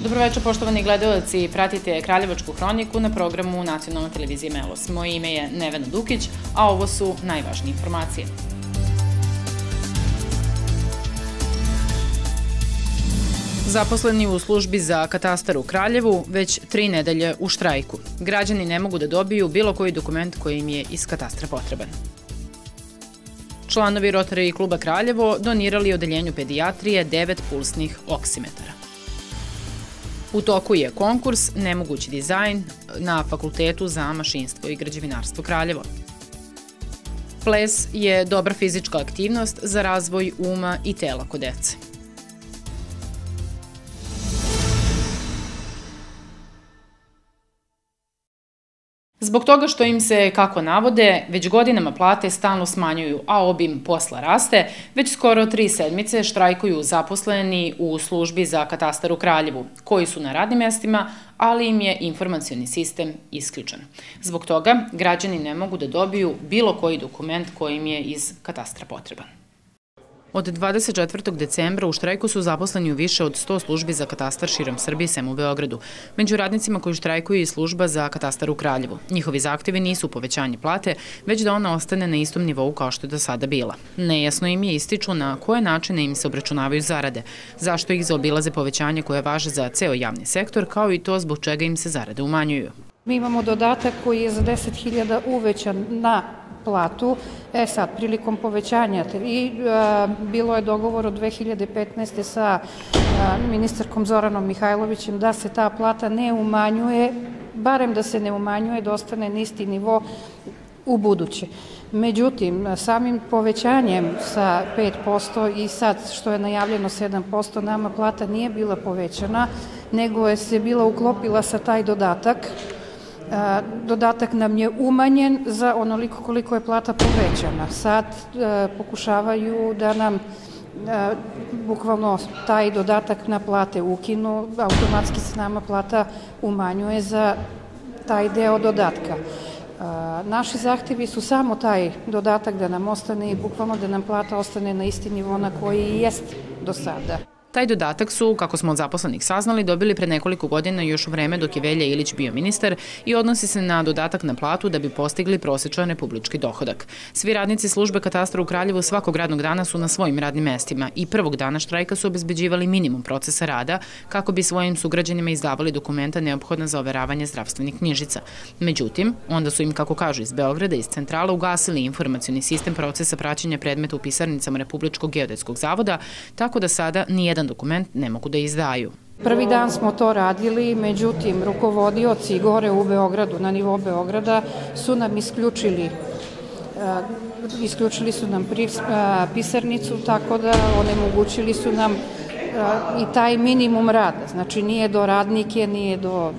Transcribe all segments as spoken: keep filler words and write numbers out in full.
Dobroveče, poštovani gledalci, pratite Kraljevačku hroniku na programu Nacionalne televizije Melos. Moje ime je Nevena Dukić, a ovo su najvažnije informacije. Zaposleni u službi za katastar u Kraljevu već tri nedelje u štrajku. Građani ne mogu da dobiju bilo koji dokument koji im je iz katastra potreban. Članovi Rotary kluba Kraljevo donirali odeljenju pedijatrije devet pulsnih oksimetara. U toku je konkurs Nemogući dizajn na Fakultetu za mašinstvo i građevinarstvo Kraljevo. Ples je dobra fizička aktivnost za razvoj uma i tela kod dece. Zbog toga što im se, kako navode, već godinama plate stalno smanjuju, a obim posla raste, već skoro tri sedmice štrajkuju zaposleni u službi za katastar u Kraljevu, koji su na radnim mestima, ali im je informacioni sistem isključen. Zbog toga građani ne mogu da dobiju bilo koji dokument koji im je iz katastra potreban. Od dvadeset četvrtog decembra u štrajku su zaposleni u više od sto službi za katastar širom Srbije, sem u Beogradu. Među radnicima koji štrajkuju i služba za katastar u Kraljevu. Njihovi zahtevi nisu povećanje plate, već da ona ostane na istom nivou kao što je do sada bila. Nejasno im je ističu na koje načine im se obračunavaju zarade, zašto ih zaobilaze povećanje koje važe za ceo javni sektor, kao i to zbog čega im se zarade umanjuju. Mi imamo dodatak koji je za deset hiljada uvećan na platu. E sad, prilikom povećanja i bilo je dogovor od dve hiljade petnaeste. sa ministarkom Zoranom Mihajlovićem da se ta plata ne umanjuje, barem da se ne umanjuje, da ostane na isti nivo u buduće. Međutim, samim povećanjem sa pet posto i sad što je najavljeno sedam posto, nama plata nije bila povećana, nego je se bila uklopila sa taj dodatak. Dodatak nam je umanjen za onoliko koliko je plata povećana. Sad pokušavaju da nam bukvalno taj dodatak na plate ukinu, automatski se nama plata umanjuje za taj deo dodatka. Naši zahtevi su samo taj dodatak da nam ostane i bukvalno da nam plata ostane na isti nivo na koji i jest do sada. Taj dodatak su, kako smo od zaposlenih saznali, dobili pre nekoliko godina još u vreme dok je Velja Ilić bio ministar i odnosi se na dodatak na platu da bi postigli prosečan republički dohodak. Svi radnici službe katastra u Kraljevu svakog radnog dana su na svojim radnim mestima i prvog dana štrajka su obezbeđivali minimum procesa rada kako bi svojim sugrađanima izdavali dokumenta neophodna za overavanje zdravstvenih knjižica. Međutim, onda su im, kako kažu iz Beograda, iz centrala ugasili informacioni sistem procesa praćenja predmeta u pisarnicama Republičkog geodetskog zavoda, tako da sada nijedan dokument ne mogu da izdaju. Prvi dan smo to radili, međutim, rukovodioci gore u Beogradu, na nivou Beograda, su nam isključili isključili su nam pisarnicu, tako da onemogućili su nam i taj minimum rada. Znači, nije do radnike, nije do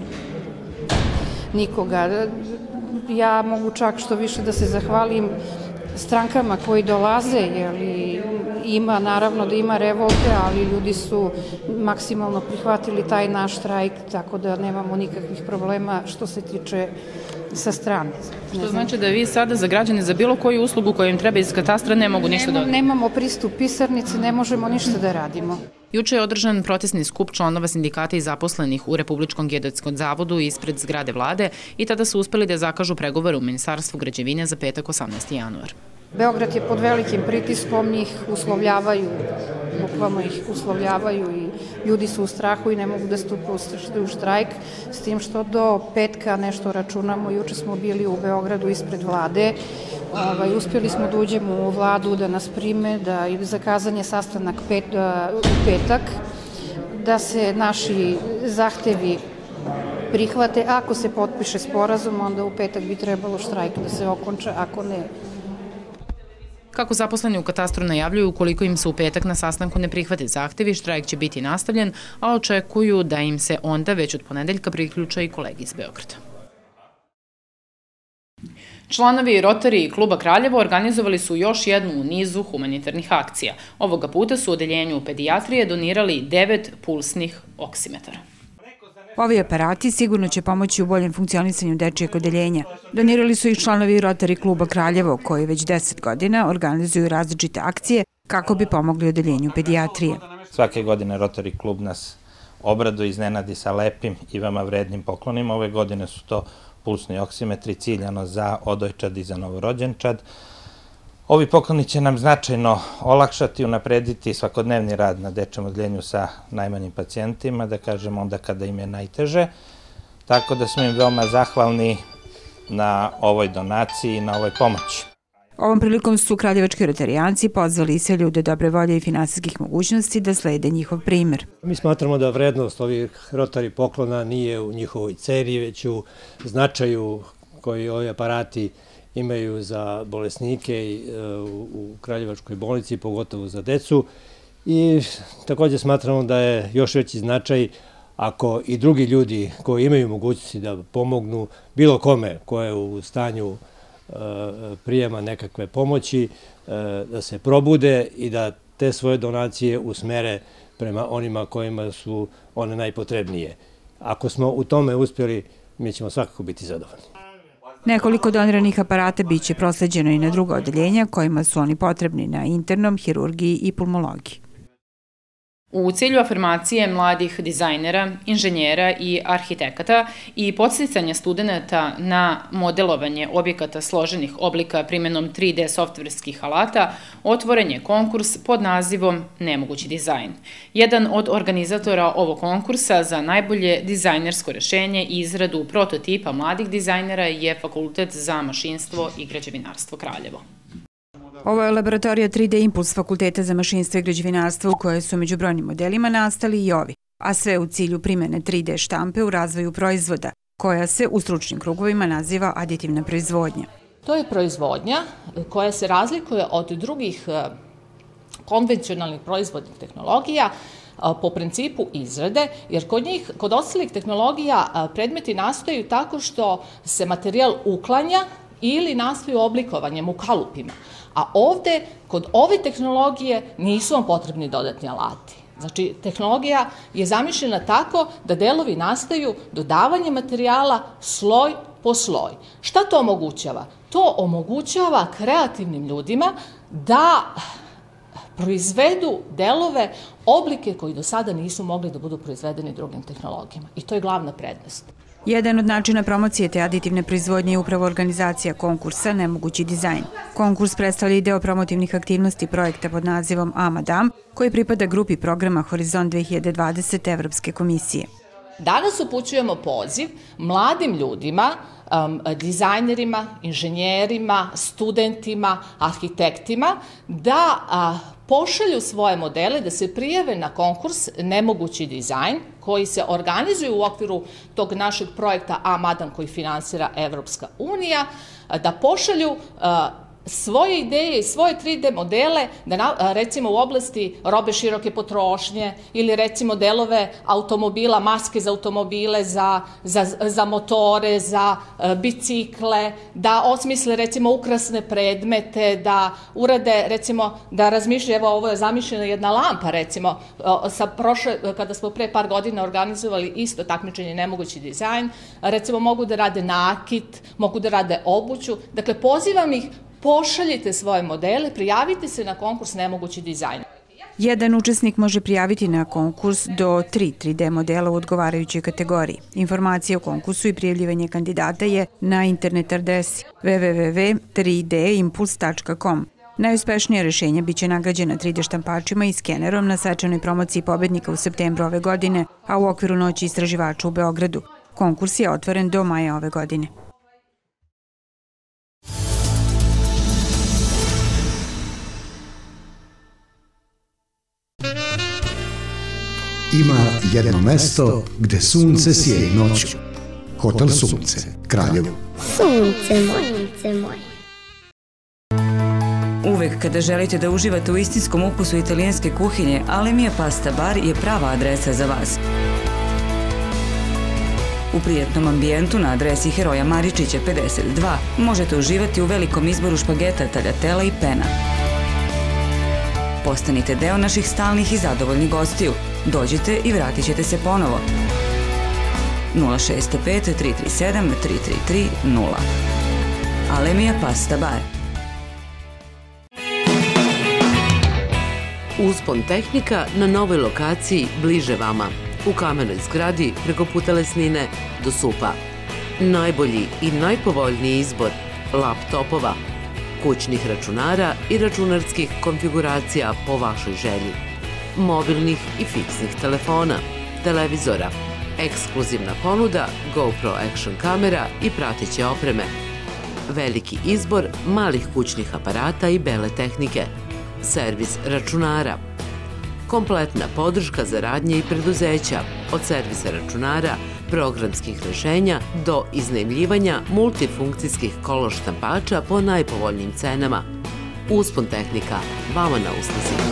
nikoga. Ja mogu čak što više da se zahvalim strankama koji dolaze, jer ima, naravno da ima revolte, ali ljudi su maksimalno prihvatili taj naš štrajk, tako da nemamo nikakvih problema što se tiče sa strane. Što znači da vi sada za građane za bilo koju uslugu koju im treba iz katastra ne mogu ništa da... Nemamo pristup pisarnici, ne možemo ništa da radimo. Juče je održan protestni skup članova sindikata i zaposlenih u Republičkom geodetskom zavodu ispred zgrade vlade i tada su uspeli da zakažu pregovore u Ministarstvu građevine za petak osamnaesti januar. Beograd je pod velikim pritiskom, njih uslovljavaju, bukvalno ih uslovljavaju i ljudi su u strahu i ne mogu da stupe u štrajk, s tim što do petka nešto računamo. Juče smo bili u Beogradu ispred vlade, uspjeli smo da uđemo u vladu, da nas prime, da je zakazan je sastanak u petak, da se naši zahtevi prihvate. Ako se potpiše sporazum, onda u petak bi trebalo štrajk da se okonča, ako ne. Kako zaposleni u katastru najavljuju, ukoliko im se u petak na sastanku ne prihvate zahtevi, štrajk će biti nastavljen, a očekuju da im se onda već od ponedeljka priključe i kolegi iz Beograda. Članovi Rotary kluba Kraljevo organizovali su još jednu u nizu humanitarnih akcija. Ovoga puta su u odeljenju pedijatrije donirali devet pulsnih oksimetara. Ovi aparati sigurno će pomoći u boljem funkcionisanju dečijeg odeljenja. Donirali su ih članovi Rotary kluba Kraljevo, koji već deset godina organizuju različite akcije kako bi pomogli odeljenju pedijatrije. Svake godine Rotary klub nas obraduje, iznenadi sa lepim i vama vrednim poklonima. Ove godine su to pulsni oksimetri ciljano za odojčad i za novorođenčad. Ovi pokloni će nam značajno olakšati, unaprediti svakodnevni rad na dečjem odeljenju sa najmanjim pacijentima, da kažem onda kada im je najteže. Tako da smo im veoma zahvalni na ovoj donaciji i na ovoj pomoći. Ovom prilikom su kraljevački rotarijanci pozvali i sve ljude dobre volje i finansijskih mogućnosti da slede njihov primer. Mi smatramo da vrednost ovih rotari poklona nije u njihovoj ceni, već u značaju koji ovi aparati imaju za bolesnike u Kraljevačkoj bolnici, pogotovo za decu. I također smatramo da je još veći značaj ako i drugi ljudi koji imaju mogućnosti da pomognu bilo kome ko je u stanju prijema nekakve pomoći, da se probude i da te svoje donacije usmere prema onima kojima su one najpotrebnije. Ako smo u tome uspjeli, mi ćemo svakako biti zadovoljni. Nekoliko doniranih aparata biće prosleđeno i na druga odeljenja kojima su oni potrebni na internom, hirurgiji i pulmologiji. U cilju afirmacije mladih dizajnera, inženjera i arhitekata i podsticanja studenta na modelovanje objekata složenih oblika primjenom tri D softverskih alata, otvoren je konkurs pod nazivom Nemogući dizajn. Jedan od organizatora ovog konkursa za najbolje dizajnersko rešenje i izradu prototipa mladih dizajnera je Fakultet za mašinstvo i građevinarstvo Kraljevo. Ovo je laboratorija tri D Impuls Fakulteta za mašinstvo i građevinarstvo u kojoj su među brojnim modelima nastali i ovi, a sve u cilju primjene tri D štampe u razvoju proizvoda, koja se u stručnim krugovima naziva aditivna proizvodnja. To je proizvodnja koja se razlikuje od drugih konvencionalnih proizvodnih tehnologija po principu izrade, jer kod njih, kod ostalih tehnologija predmeti nastaju tako što se materijal uklanja ili nastaju oblikovanjem u kalupima. A ovde, kod ove tehnologije, nisu vam potrebni dodatni alati. Znači, tehnologija je zamišljena tako da delovi nastaju dodavanjem materijala sloj po sloj. Šta to omogućava? To omogućava kreativnim ljudima da proizvedu delove, oblike koji do sada nisu mogli da budu proizvedeni drugim tehnologijama. I to je glavna prednost. Jedan od načina promocije te aditivne proizvodnje je upravo organizacija konkursa Nemogući dizajn. Konkurs predstavlja i deo promotivnih aktivnosti projekta pod nazivom A Madame, koji pripada grupi programa Horizont dve hiljade dvadeset Evropske komisije. Danas upućujemo poziv mladim ljudima, dizajnerima, inženjerima, studentima, arhitektima da pošalju svoje modele, da se prijave na konkurs Nemogući dizajn koji se organizuje u okviru tog našeg projekta A Madame koji finansira Evropska unija, da pošalju svoje ideje i svoje tri D modele, da recimo u oblasti robe široke potrošnje ili recimo delove automobila, maske za automobile, za, za, za motore, za bicikle, da osmisle recimo ukrasne predmete, da urade recimo, da razmišljaju, evo ovo je zamišljena jedna lampa recimo, sa prošle, kada smo pre par godina organizovali isto takmičenje Nemogući dizajn, recimo mogu da rade nakit, mogu da rade obuću, dakle pozivam ih, pošaljite svoje modele, prijavite se na konkurs Nemogući dizajn. Jedan učesnik može prijaviti na konkurs do tri 3D modela u odgovarajućoj kategoriji. Informacije o konkursu i prijavljivanje kandidata je na internet adresi w w w tačka tri d impuls tačka com. Najuspešnije rešenja biće nagrađena tri D štampačima i skenerom na svečanoj promociji pobednika u septembru ove godine, a u okviru Noći istraživača u Beogradu. Konkurs je otvoren do maja ove godine. Ima jedno mesto gde sunce sije noću. Hotel Sunce, Kraljevo. Sunce moje, sunce moje. Uvek kada želite da uživate u istinskom ukusu italijanske kuhinje, Alemija Pasta Bar je prava adresa za vas. U prijatnom ambijentu na adresi Heroja Maričića pedeset dva možete uživati u velikom izboru špageta, taljatela i pena. Postanite deo naših stalnih i zadovoljnih gostiju. Dođite i vratit ćete se ponovo. nula šest pet tri tri sedam tri tri tri nula. Alemija Pasta Bar. Uspon tehnika na novoj lokaciji bliže vama. u kamenoj zgradi preko puta Lesnine do S U P-a. Najbolji i najpovoljniji izbor laptopova, kućnih računara i računarskih konfiguracija po vašoj želji, mobilnih i fiksnih telefona, televizora, ekskluzivna ponuda GoPro Action kamera i prateće opreme, veliki izbor malih kućnih aparata i bele tehnike, servis računara, kompletna podrška za radnje i preduzeća, od servisa računara, programskih rešenja do iznajmljivanja multifunkcijskih kolor štampača po najpovoljnijim cenama. Uspon tehnika, vama na usluzi.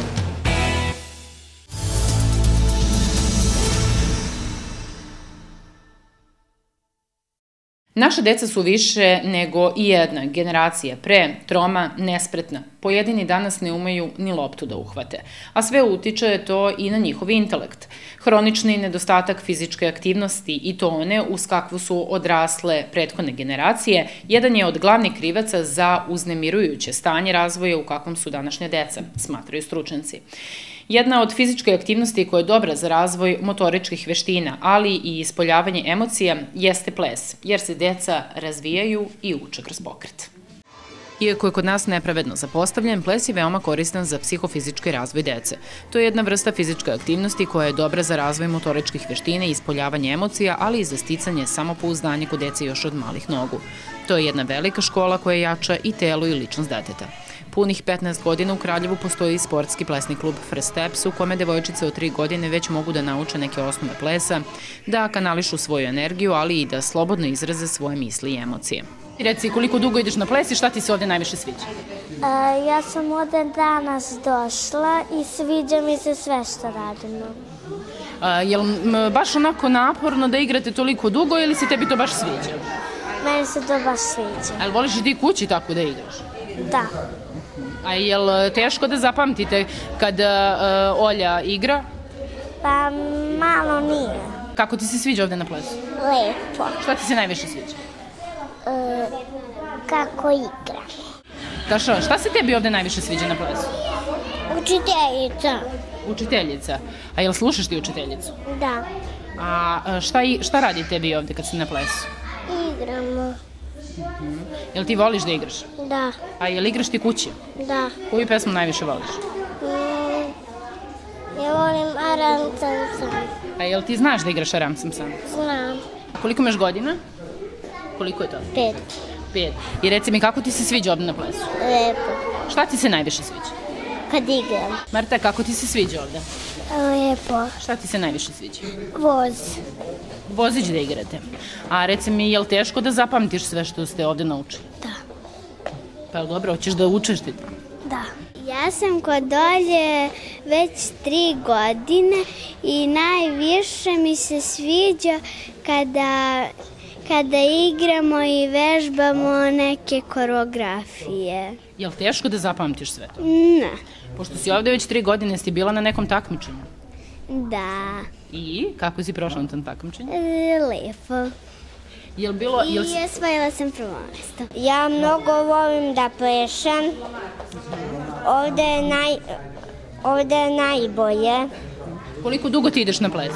Naša deca su više nego i jedna generacija pre, troma, nespretna. Pojedini danas ne umeju ni loptu da uhvate, a sve utiče to i na njihov intelekt. Hronični nedostatak fizičke aktivnosti i to one uz kakvu su odrasle prethodne generacije, jedan je od glavnih krivaca za uznemirujuće stanje razvoja u kakvom su današnje deca, smatraju stručnjaci. Jedna od fizičke aktivnosti koja je dobra za razvoj motoričkih veština, ali i ispoljavanje emocija, jeste ples, jer se deca razvijaju i uče kroz pokret. Iako je kod nas nepravedno zapostavljen, ples je veoma koristan za psihofizički razvoj dece. To je jedna vrsta fizičke aktivnosti koja je dobra za razvoj motoričkih veština i ispoljavanje emocija, ali i za sticanje samopouzdanja kod dece još od malih nogu. To je jedna velika škola koja jača i telo i ličnost deteta. Punih petnaest godina u Kraljevu postoji sportski plesni klub First Steps u kome devojčice od tri godine već mogu da nauče neke osnove plesa, da kanališu svoju energiju, ali i da slobodno izraze svoje misli i emocije. Reci, koliko dugo ideš na ples i šta ti se ovde najviše sviđa? Ja sam ovde danas došla i sviđa mi se sve što radimo. Je li baš onako naporno da igrate toliko dugo ili se tebi to baš sviđa? Meni se to baš sviđa. Ali voliš i ti kući tako da igraš? Da. A je li teško da zapamtite kad Olja igra? Pa malo nije. Kako ti se sviđa ovde na plesu? Lepo. Šta ti se najviše sviđa? Kako igra. Daša, šta se tebi ovde najviše sviđa na plesu? Učiteljica. Učiteljica. A je li slušaš ti učiteljicu? Da. A šta radi tebi ovde kad si na plesu? Igramo. Jel ti voliš da igraš? Da. A jel igraš ti kući? Da. Koju pesmu najviše voliš? Ja volim Aram Sam Sam. A jel ti znaš da igraš Aram Sam Sam? Znam. Koliko imaš godina? Koliko je to? Pet. Pet. I reci mi, kako ti se sviđa ovde na plesu? Lepo. Šta ti se najviše sviđa? Kad igram. Marta, kako ti se sviđa ovde? Lepo. Šta ti se najviše sviđa? Voz. Vozić da igrate. A reci mi, je li teško da zapamtiš sve što ste ovde naučili? Da. Pa je dobro, hoćeš da učeš ti? Da. Ja sam kod Olje već tri godine i najviše mi se sviđa kada, kada igramo i vežbamo neke koreografije. Je li teško da zapamtiš sve to? Ne. Pošto si ovde već tri godine, si bila na nekom takmičenju? Da. I kako si prošla na tom takmičenju? Lepo. Je li bilo... I osvojila sam prvo mesto. Ja mnogo volim da plešam. Ovde je, naj, ovde je najbolje. Koliko dugo ti ideš na ples?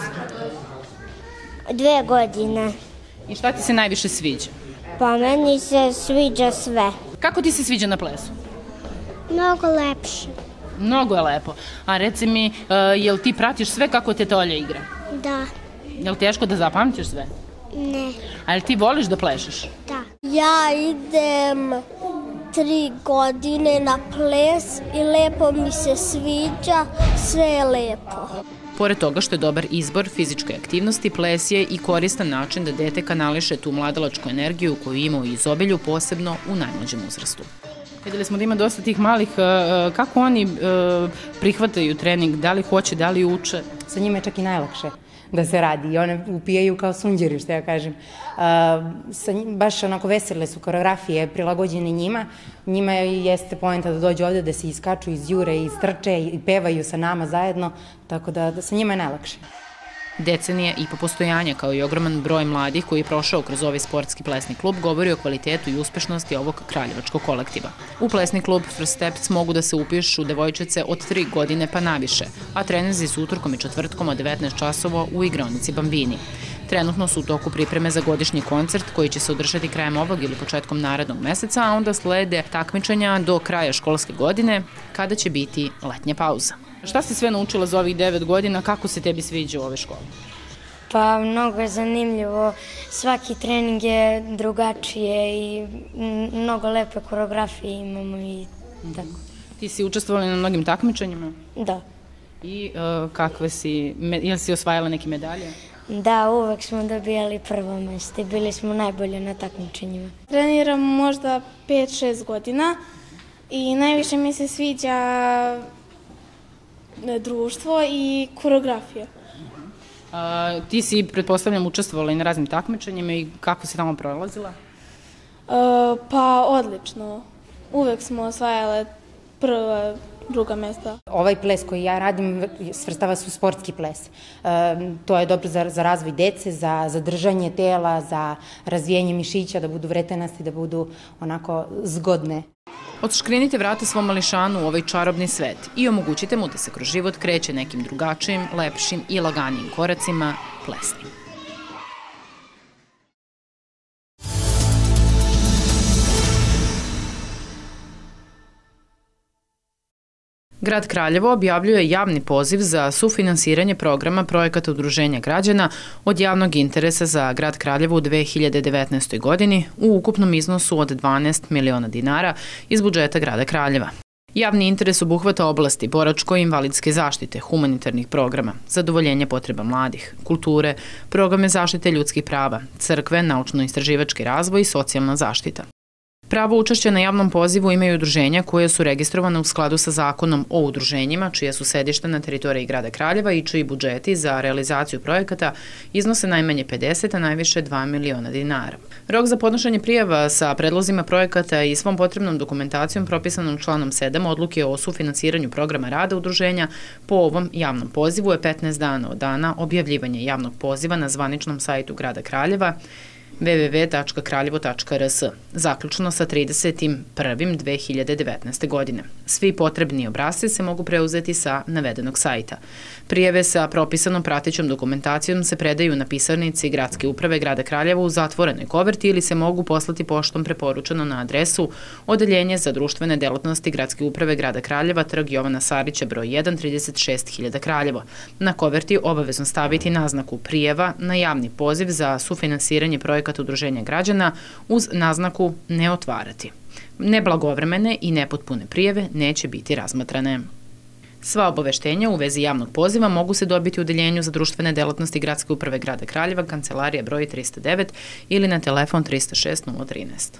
Dve godine. I šta ti se najviše sviđa? Pa meni se sviđa sve. Kako ti se sviđa na plesu? Mnogo lepše. Mnogo je lepo. A reci mi, jel ti pratiš sve kako te Olja igra? Da. Jel teško da zapamtiš sve? Ne. A jel ti voliš da plešeš? Da. Ja idem tri godine na ples i lepo mi se sviđa, sve je lepo. Pored toga što je dobar izbor fizičke aktivnosti, ples je i koristan način da dete kanališe tu mladalačku energiju koju ima u izobilju, posebno u najmlađem uzrastu. Videli smo da ima dosta tih malih, kako oni prihvataju trening, da li hoće, da li uče? Sa njima je čak i najlakše da se radi i one upijaju kao sunđeri, što ja kažem. Baš onako vesele su koreografije prilagođene njima. Njima jeste poenta da dođu ovde, da se iskaču iz jure i strče i pevaju sa nama zajedno, tako da sa njima je najlakše. Decenije i po postojanja, kao i ogroman broj mladih koji je prošao kroz ovaj sportski plesni klub, govori o kvalitetu i uspešnosti ovog kraljevačkog kolektiva. U plesni klub First Steps mogu da se upišu devojčice od tri godine pa naviše, a treninzi su utorkom i četvrtkom od devetnaest časova u igraonici Bambini. Trenutno su u toku pripreme za godišnji koncert koji će se održati krajem ovog ili početkom narednog meseca, a onda slede takmičenja do kraja školske godine, kada će biti letnja pauza. Šta si sve naučila za ovih devet godina, kako se tebi sviđa u ove škole? Pa mnogo je zanimljivo, svaki trening je drugačije i mnogo lepe koreografije imamo i tako. Ti si učestvovala na mnogim takmičenjima? Da. I kakve si, je li si osvajala neke medalje? Da, uvek smo dobijali prvo mesto i bili smo najbolji na takmičenjima. Treniram možda pet šest godina i najviše mi se sviđa društvo i koreografija. Ti si, pretpostavljam, učestvovala i na raznim takmičenjima i kako si tamo prolazila? Pa odlično. Uvek smo osvajale prva, druga mesta. Ovaj ples koji ja radim svrstava se u sportski ples. To je dobro za razvoj dece, za zadržanje tela, za razvijanje mišića, da budu vretenasti, da budu onako zgodne. Odškrinite vrata svom mališanu u ovaj čarobni svet i omogućite mu da se kroz život kreće nekim drugačijim, lepšim i laganijim koracima plesnim. Grad Kraljevo objavljuje javni poziv za sufinansiranje programa projekata Udruženja građana od javnog interesa za grad Kraljevo u dve hiljade devetnaestoj. godini u ukupnom iznosu od dvanaest miliona dinara iz budžeta grada Kraljeva. Javni interes obuhvata oblasti boračko-invalidske zaštite, humanitarnih programa, zadovoljenje potreba mladih, kulture, programe zaštite ljudskih prava, crkve, naučno-istraživački razvoj i socijalna zaštita. Pravo učešća na javnom pozivu imaju udruženja koje su registrovane u skladu sa zakonom o udruženjima, čija su sedišta na teritoriji grada Kraljeva i čiji budžeti za realizaciju projekata iznose najmanje pedeset, a najviše dva miliona dinara. Rok za podnošenje prijava sa predlozima projekata i svom potrebnom dokumentacijom propisanom članom sedam odluke o sufinansiranju programa rada udruženja po ovom javnom pozivu je petnaest dana od dana objavljivanja javnog poziva na zvaničnom sajtu grada Kraljeva w w w tačka kraljevo tačka r s, zaključno sa tridesetim prvim dve hiljade devetnaeste. godine. Svi potrebni obrasci se mogu preuzeti sa navedenog sajta. Prijave sa propisanom pratećom dokumentacijom se predaju na pisarnici Gradske uprave grada Kraljeva u zatvorenoj koverti ili se mogu poslati poštom preporučeno na adresu Odeljenje za društvene delatnosti Gradske uprave grada Kraljeva, trg Jovana Sarića, broj jedan, trideset šest hiljada Kraljevo. Na koverti obavezno staviti naznaku prijava na javni poziv za sufinansiranje projekata Udruženja građana uz naznaku ne otvarati. Neblagovremene i nepotpune prijave neće biti razmatrane. Sva obaveštenja u vezi javnog poziva mogu se dobiti u Odeljenju za društvene delatnosti Gradske uprave grada Kraljeva, kancelarija broj trista devet ili na telefon trista šest nula trinaest.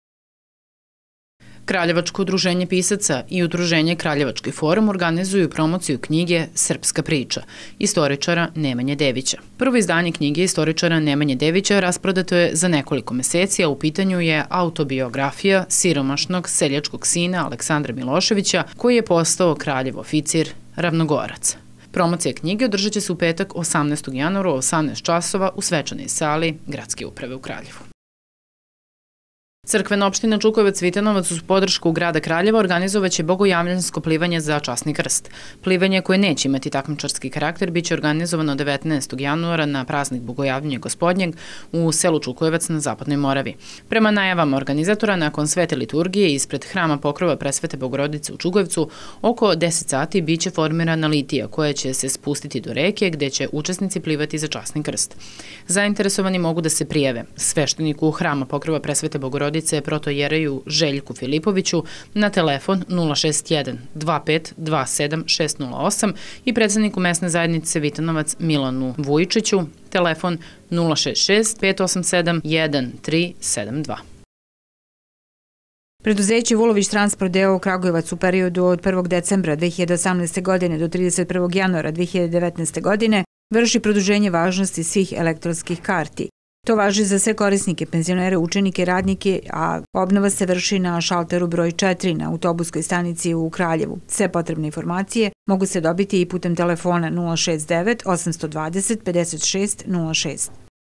Kraljevačko udruženje pisaca i udruženje Kraljevački forum organizuju promociju knjige Srpska priča, istoričara Nemanje Devića. Prvo izdanje knjige istoričara Nemanje Devića rasprodato je za nekoliko meseci, a u pitanju je autobiografija siromašnog seljačkog sina Aleksandra Miloševića, koji je postao kraljev oficir Ravnogorac. Promocija knjige održat će se u petak osamnaestog januara u osamnaest časova u svečanoj sali Gradske uprave u Kraljevu. Crkvena opština Čukojevac-Vitanovac uz podršku grada Kraljeva organizovaće bogojavljansko plivanje za časni krst. Plivanje koje neće imati takmičarski karakter biće organizovano devetnaestog januara na praznik Bogojavljanja Gospodnjeg u selu Čukojevac na Zapadnoj Moravi. Prema najavama organizatora, nakon svete liturgije ispred hrama Pokrova Presvete Bogorodice u Čukojevcu, oko deset sati biće formirana litija koja će se spustiti do reke gde će učesnici plivati za časni krst. Zainteresovani mogu da se prijave svešteniku hrama Pokrova Presvete Bogorodice protojereju Željku Filipoviću na telefon nula šest jedan dva pet dva sedam šest nula osam i predsedniku mesne zajednice Vitanovac Milanu Vujičiću telefon nula šest šest pet osam sedam jedan tri sedam dva. Preduzeće Vulović Transport d o o Kragujevac u periodu od prvog decembra dve hiljade osamnaeste. godine do trideset prvog januara dve hiljade devetnaeste. godine vrši produženje važnosti svih elektronskih karti. To važi za sve korisnike, penzionere, učenike, radnike, a obnova se vrši na šalteru broj četiri na autobuskoj stanici u Kraljevu. Sve potrebne informacije mogu se dobiti i putem telefona nula šest devet osam dva nula pet šest nula šest.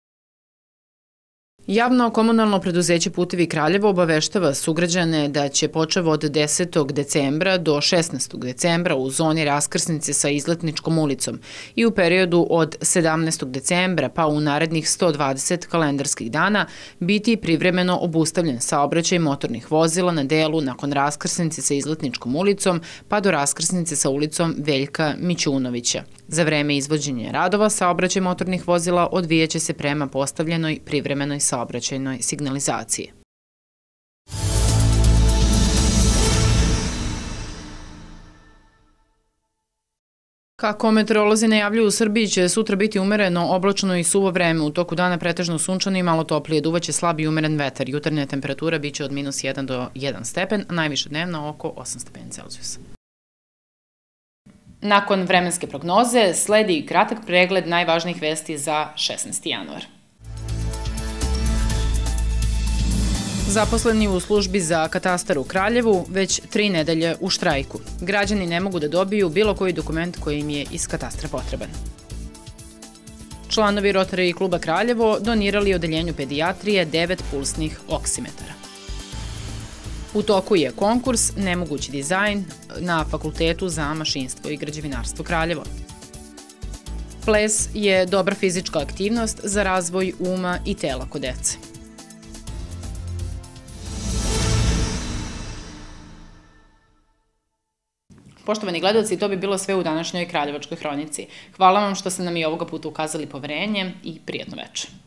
Javno komunalno preduzeće Putevi Kraljevo obaveštava sugrađane da će počev od desetog decembra do šesnaestog decembra u zoni raskrsnice sa Izletničkom ulicom i u periodu od sedamnaestog decembra pa u narednih sto dvadeset kalendarskih dana biti privremeno obustavljen saobraćaj motornih vozila na delu nakon raskrsnice sa Izletničkom ulicom pa do raskrsnice sa ulicom Veljka Mićunovića. Za vreme izvođenja radova saobraćaj motornih vozila odvijaće se prema postavljenoj privremenoj saobraćajnoj signalizaciji. Kako meteorolozi najavljuju, u Srbiji će sutra biti umereno, oblačno i suvo vreme. U toku dana pretežno sunčano i malo toplije. Duvaće slab i umeren vetar. Jutarnja temperatura biće od minus jedan do jedan stepen, a najviše dnevno oko osam stepeni Celzijusa. Nakon vremenske prognoze sledi i kratak pregled najvažnijih vesti za šesnaesti januar. Zaposleni u službi za katastar u Kraljevu već tri nedelje u štrajku. Građani ne mogu da dobiju bilo koji dokument koji im je iz katastra potreban. Članovi Rotary kluba Kraljevo donirali odeljenju pedijatrije devet pulsnih oksimetara. U toku je konkurs Nemogući dizajn na Fakultetu za mašinstvo i građevinarstvo Kraljevo. Ples je dobra fizička aktivnost za razvoj uma i tela kod dece. Poštovani gledalci, to bi bilo sve u današnjoj Kraljevačkoj hronici. Hvala vam što ste nam i ovoga puta ukazali poverenje i prijatno večer.